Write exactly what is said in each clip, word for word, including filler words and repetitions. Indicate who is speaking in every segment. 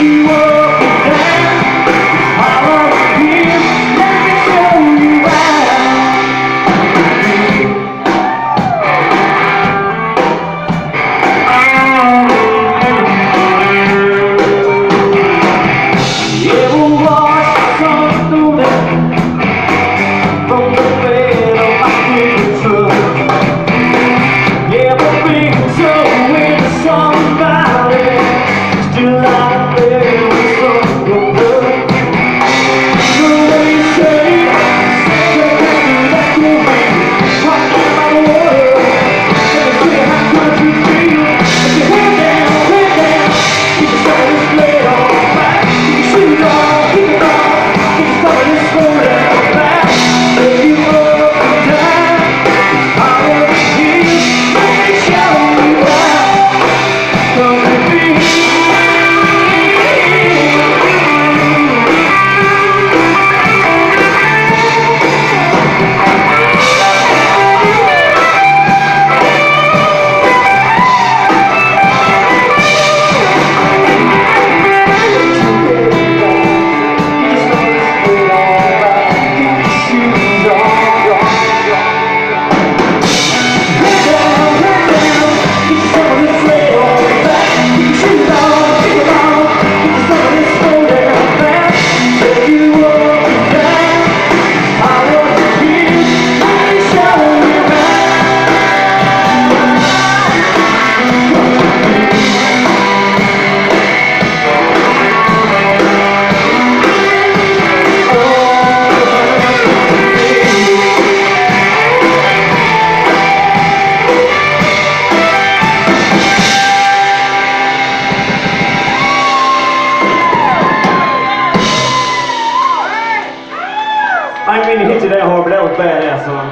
Speaker 1: I didn't mean to hit you that hard, but that was badass, son.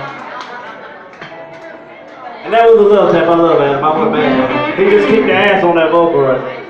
Speaker 1: And that was a little tap, I love that. I went bad. He just kicked the ass on that vocal right.